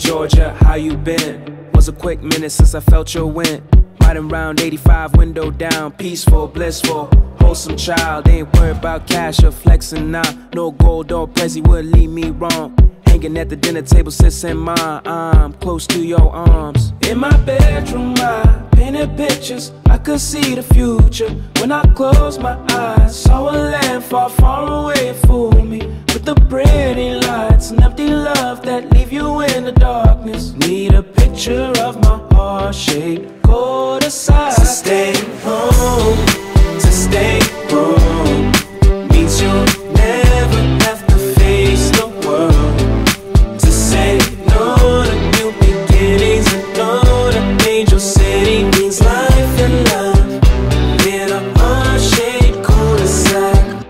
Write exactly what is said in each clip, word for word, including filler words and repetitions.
Georgia, how you been? Was a quick minute since I felt your wind. Riding round eighty-five, window down, peaceful, blissful, wholesome child. Ain't worried about cash or flexing now. No gold or Prezi would lead me wrong. Hanging at the dinner table, sissing my arm close to your arms. In my bedroom, I painted pictures. I could see the future. When I closed my eyes, saw a land far, far away. Fool me with the pretty lights and empty love that leave you in the darkness. Need a picture of my heart-shaped cold aside. To stay home, to stay home means you'll never have to face the world. To say no to new beginnings and know that Angel City means life and love in a heart-shaped cul-de-sac.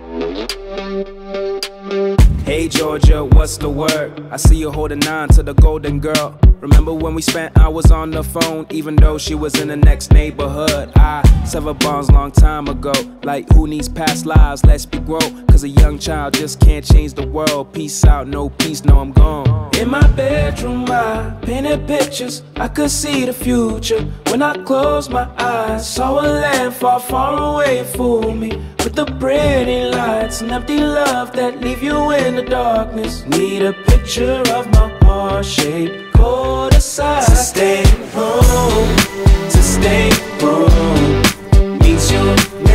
Hey Georgia, what's the word? I see you holding on to the golden girl. Remember when we spent hours on the phone, even though she was in the next neighborhood? I severed bonds long time ago. Like who needs past lives? Let's be grow. Cause a young child just can't change the world. Peace out, no peace, no I'm gone. In my bedroom I painted pictures. I could see the future. When I closed my eyes, saw a land far, far away. Fool me with the pretty lights and empty love that leave you in the darkness. Need a picture of my heart-shaped cul-de-sac. To stay home, to stay home means you'll